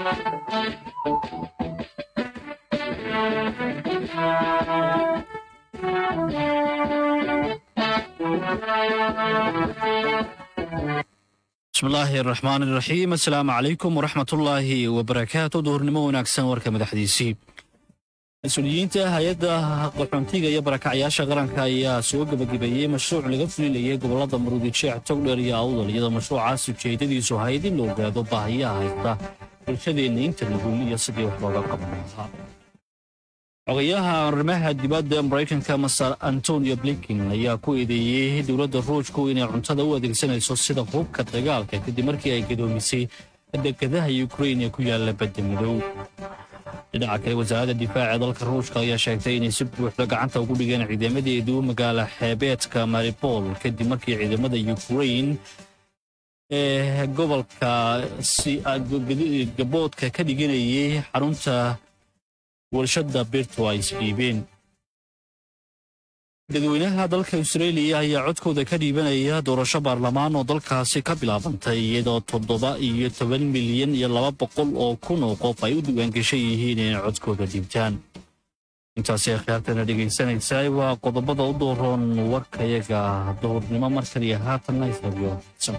بسم الله الرحمن الرحيم. السلام عليكم ورحمة الله وبركاته. دورنimo wanaagsan warka madaxdiisii. Mas'uuliyiinta hay'adda qaxoontiga iyo barakacayaasha qaranka ayaa soo gabagabeeyay mashruuc laga fulinayay gobolada Maroodijeex, Togdheer iyo Awdal, iyadoo mashruucaas ujeedadiisu ahayd in loo gaadho baahiyaha haysta bulshadeena inta nugul iyo sidii wax looga qaban lahaa. Xogayaha arrimaha dibadda Mareykanka Masar Antonio Blinken ayaa ku eedeeyay dowladda Ruushku inay cuntada u adeegsanayso sida hubka dagaalka kadib markii ay gadoomisay dekedaha Ukraine ee ku yaala badda Madow. dhinaca kale wasaaradda difaaca dalka Ruushka ayaa sheegtay inay si buuxda gacanta ugu dhigeen ciidamadeedu magaala xeebeedka Mariupol kadib markii ciidamada Ukraine ee gobolka gaboodka ka dhiganayay xarunta warshadda birtu ay isdhiibeen. dadweynaha dalka Australia ayaa codkooda ka dhiibanaya doorasho baarlamaan oo dalkaasi ka bilaabantay iyadoo 17 milyan iyo 200 oo kun oo qof ay u diiwaan gashay yihiin inay codkooda dhiibtaan. intaasi khiyaartana dhegaysanaysaa waa qodobada u dooran warkayaga doornimo markan iyo haatanna isagiyo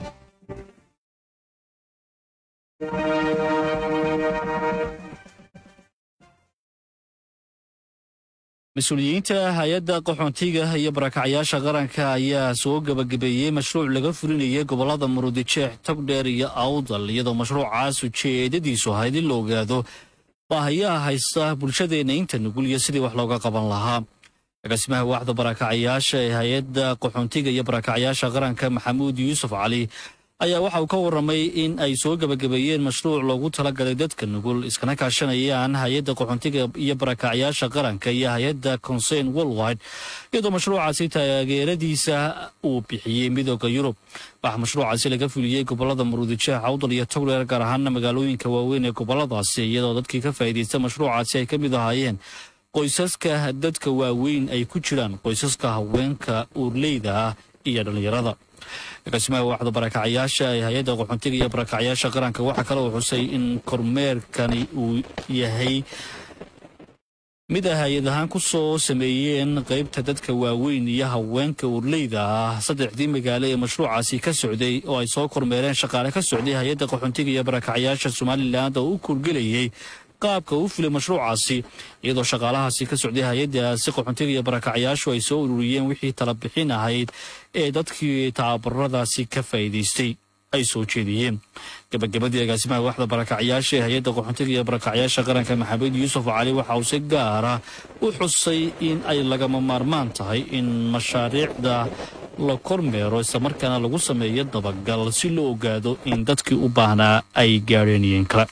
mas'uuliyiinta hay'adda qaxoontiga iyo barakacayaasha qaranka ayaa soo gabagabeeyay mashruuc laga fulinayay gobolada Maroodijeex, Togdheer iyo Awdal, iyadoo mashruucaas ujeedadiisu ahayd in loo gaadho baahiyaha haysta bulshadeena inta nugul iyo sidii wax looga qaban lahaa. agaasimaha waaxda barakacayaasha ee hay'adda qaxoontiga iyo barakacayaasha qaranka Maxamuud Yuusuf Cali ayaa waxa uu ka warramay in ay soo gabagabeeyeen mashruuc loogu talagalay dadka nugul iskana kaashanayaan hay'adda qaxoontiga iyo barakacayaasha qaranka iyo hay'adda Concern Worldwide, iyadoo mashruucaasi taageeradiisa uu bixiyey midowga Yurub. waxaa mashruucaasi laga fuliyey gobolada Maroodijeex, Awdal iyo Togdheer, gaar ahaan magaalooyinka waaweyn ee goboladaasi, iyadoo dadkii ka faa'iideysta mashruucaasi ay ka mid ahaayeen qoysaska dadka waaweyn ay ku jiraan qoysaska haweenka uurleyda ah iyo dhalinyarada. agaasimaha waaxda barakacayaasha ee hay'adda qaxoontiga iyo barakacayaasha qaranka waxaa kale uu xusay in kormeerkani uu yahay mid ay hay'ad ahaan ku soo sameeyeen qaybta dadka waaweyn iyo haweenka uurleyda ah 3 magaalo ee mashruucaasi ka socday, oo ay soo kormeereen shaqaale ka socday hay'adda qaxoontiga iyo barakacayaasha Somaliland oo u kurgelayay qaabka uu fulay mashruucaasi, iyadoo shaqaalahaasi ka socday hay'addaasi qaxoontiga iyo barakacayaashu ay soo ururiyeen wixii tala bixin ahayd ee dadkii tababaradaasi ka faa'iideystay ay soo jeediyeen. gabagabadii agaasimaha waaxda barakacayaasha ee hay'adda qaxoontiga iyo barakacayaasha qaranka Maxamuud Yuusuf Cali waxa uu si gaar ah u xusay in ay lagama maarmaan tahay in mashaariicda la kormeero islamarkaana lagu sameeyo dabagal si loo ogaado in dadkii u baahnaa ay gaadheen kale.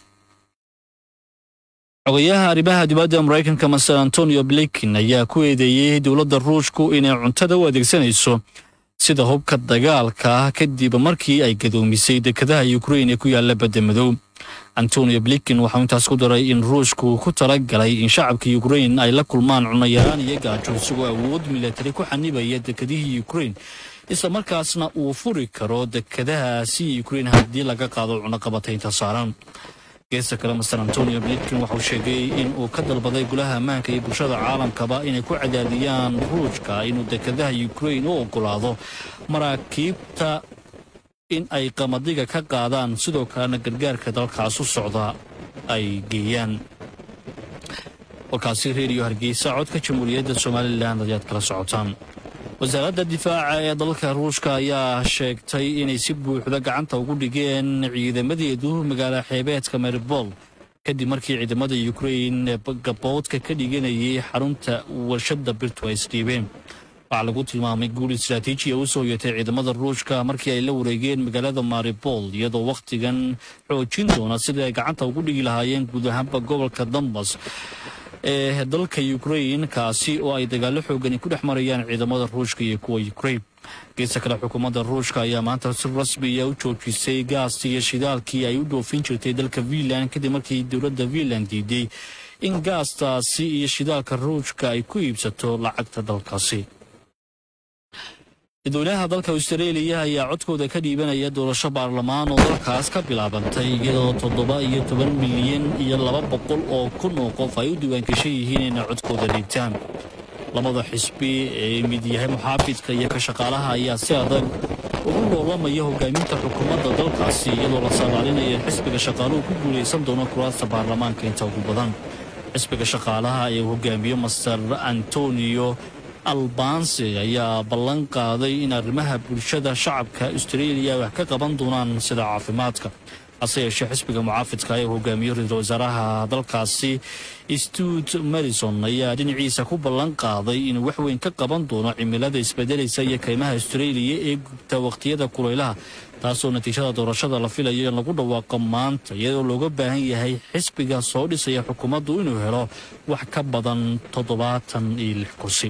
xogayaha arrimaha dibadda Mareykanka Masar Antonio Blinken ayaa ku eedeeyay dowladda Ruushku inay cuntada u adeegsanayso sida hubka dagaalka kadib markii ay gadoomisay dekedaha Ukraine ee ku yaala badda Madow. Antonio Blinken waxa uu intaas ku daray in Ruushku ku talagalay in shacabka Ukraine ay la kulmaan cunno yaraan iyo gaajo isagoo awood militari ku xanibaya dekedihii Ukraine, isla markaasna uu furi karo dekedahaasi Ukraine haddii laga qaado cunno qabataynta saaran. geesta kale Masar Antonio Blinken waxa uu sheegay in uu ka dalbaday golaha ammaanka iyo bulshada caalamkaba inay ku cadaadiyaan Ruushka inuu dekedaha Ukraine u ogolaado maraakiibta in ay qamadiga ka qaadaan, sidoo kalena gargaarka dalkaas u socda ay geeyaan. warkaasi Radio Hargeysa, codka Jamhuuriyadda Somaliland ayaad kala socotaan. wasaaradda difaaca ee dalka Ruushka ayaa sheegtay inay si buuxda gacanta ugu dhigeen ciidamadeedu magaala xeebeedka Mariupol kadib markii ciidamada Ukraine gaboodka ka dhiganayay xarunta warshadda birtu ay isdhiibeen. waxaa lagu tilmaamay guul istiraatiiji oo soo yeetay ciidamada Ruushka markii ay la wareegeen magaalada Mariupol, iyadoo waqtigan xoojin doona sidii ay gacanta ugu dhigi lahaayeen guud ahaanba gobolka Donbas ee dalka Ukraine, kaasi oo ay dagaalo xoogan ku dhex marayaan ciidamada Ruushka iyo kuwa Ukraine. geesta kale xukuumadda Ruushka ayaa maanta si rasmi ah u joojisay gaastii iyo shidaalkii ay u dhoofin jirtay dalka Finland kadib markii dowladda Finland diiday in gaastaasi iyo shidaalka Ruushka ay ku iibsato lacagta dalkaasi. dadweynaha dalka Australia ayaa codkooda ka dhiibanaya doorasho baarlamaan oo dalkaas ka bilaabantay iyadoo 17 milyan iyo 200 oo kun oo qof ay u diiwaan gashay yihiin inay codkooda dhiibtaan. labada xisbi ee mid yahay muxaafidka iyo ka shaqaalaha ayaa si adag ugu loolamaya hogaaminta xukuumadda dalkaasi iyadoo la saadaalinaya xisbiga shaqaaluhu ku guuleysan doono kuraasta baarlamaanka inta ugu badan. xisbiga shaqaalaha ee hogaamiyo Master Antonio Albanese ayaa ballan qaaday in arrimaha bulshada shacabka Australia wax ka qaban doonaan sida caafimaadka. hase yeeshee xisbiga mucaafidka ee hogaamiyo ra'iisul wasaaraha dalkaasi Stuart Morrison ayaa dhinaciisa ku ballan qaaday inuu wax weyn ka qaban doono cimilada isbedelaysa iyo kaymaha Australia ee gubta waqtiyada kulaylaha, taasoo natiijada doorashada la filayo in lagu dhawaaqo maanta iyadoo looga baahan yahay xisbiga soo dhisaya xukuumaddu inuu helo wax ka badan 76 kursi.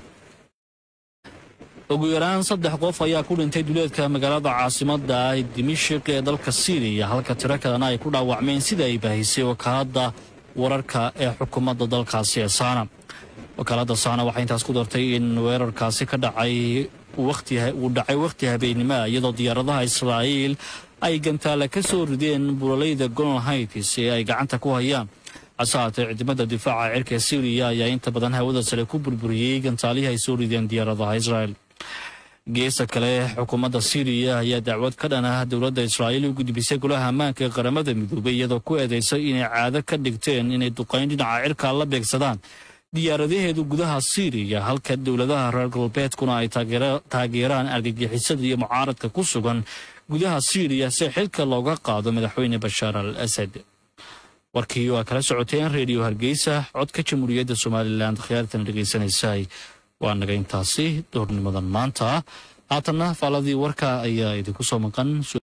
ugu yaraan 3 qof ayaa ku dhintay duleedka magaalada caasimadda Dimashq ee dalka Syria halka tiro kalena ay ku dhaawacmeen sida ay baahisay wakaaladda wararka ee xukuumadda dalkaasi ee Sana. wakaaladda Sana waxay intaas ku dartay in weerarkaasi ka dhacay waqti habeenimo iyadoo diyaaradaha Israa'iil ay gantaale ka soo rideen buulaleyda Golan Heights ee ay gacanta ku hayaan. asaatee ciidamada difaaca cirka Syria ayaa inta badan hawada sare ku burburiyay gantaalihi ay soo rideen diyaaradaha Israa'iil. geesa kale xukuumadda Syria ayaa dacwad ka dhan ah dowladda Israa'iil u gudbisay golaha ammaanka ee qaramada midoobay iyadoo ku eedeysay inay caado ka dhigteen inay duqeyn dhinaca cirka la beegsadaan diyaaradaheedu gudaha Syria halka dowladaha reer galbeedkuna ay taageeraan argagixisada iyo mucaaradka ku sugan gudaha Syria si xilka looga qaado madaxweyne Bashar al-Assad. warkii waa kala socoteen Radio Hargeysa codka Jamhuuriyadda Somaliland khiyaartan dhageysanaysay waa naga intaasi doornimadan maanta. haatanna faaladii warka ayaa idinku soo maqan.